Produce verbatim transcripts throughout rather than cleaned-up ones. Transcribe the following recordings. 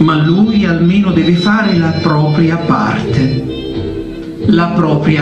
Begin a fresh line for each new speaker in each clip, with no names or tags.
ma lui almeno deve fare la propria parte, la propria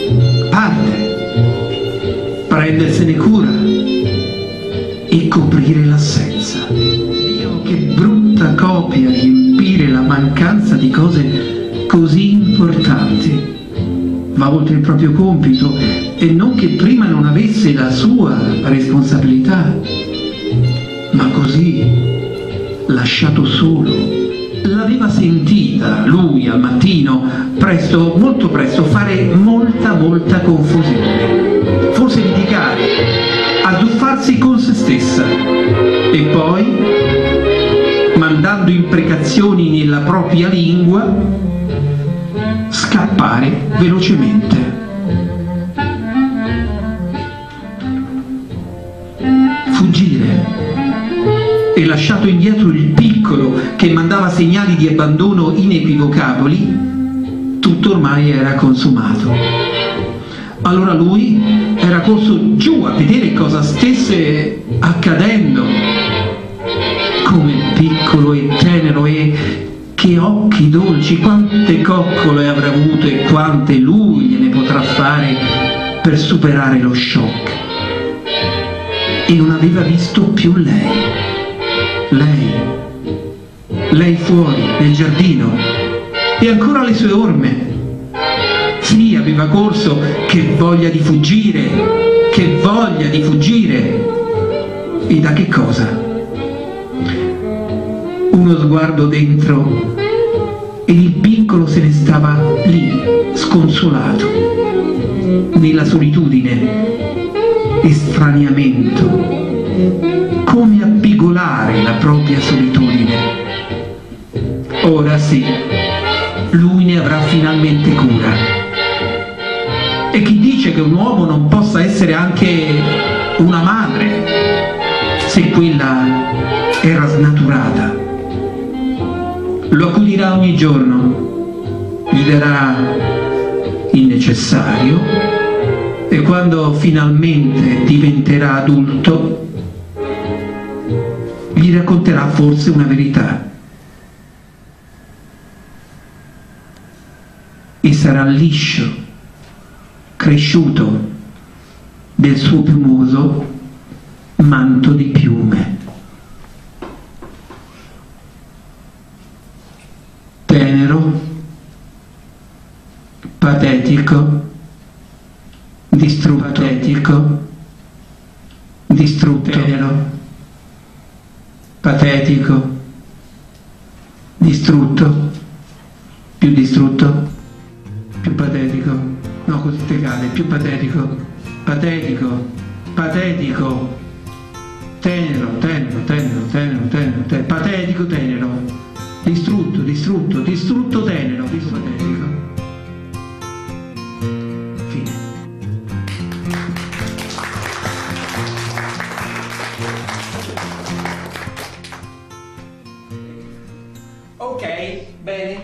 parte, prendersene cura e coprire l'assenza. Dio, che brutta copia riempire la mancanza di cose così importanti. Va oltre il proprio compito, e non che prima non avesse la sua responsabilità, ma così, lasciato solo. L'aveva sentita lui al mattino, presto, molto presto, fare molta, molta confusione, forse litigare, azzuffarsi con se stessa, e poi, mandando imprecazioni nella propria lingua, scappare velocemente. Fuggire. E lasciato indietro il piccolo che mandava segnali di abbandono inequivocabili, tutto ormai era consumato. Allora lui era corso giù a vedere cosa stesse accadendo. Come piccolo e tenero, e che occhi dolci, quante coccole avrà avuto e quante lui gliene potrà fare per superare lo shock. E non aveva visto più lei. Lei, lei fuori, nel giardino, e ancora le sue orme. Sì, aveva corso, che voglia di fuggire, che voglia di fuggire. E da che cosa? Uno sguardo dentro e il piccolo se ne stava lì, sconsolato, nella solitudine, estraniamento, come a pigolare la propria solitudine. Ora sì, lui ne avrà finalmente cura. E chi dice che un uomo non possa essere anche una madre, se quella era snaturata? Lo accudirà ogni giorno, gli darà il necessario, e quando finalmente diventerà adulto gli racconterà forse una verità, e sarà liscio, cresciuto del suo piumoso manto di piume. Tenero, patetico, distrutto, patetico, distrutto, tenero, patetico, distrutto, più distrutto, più patetico, no, così te cade, più patetico, patetico, patetico, tenero, tenero, tenero, tenero, tenero, tenero, patetico, tenero, distrutto, distrutto, distrutto, tenero, distrutto, patetico. Fine. Ok, bene.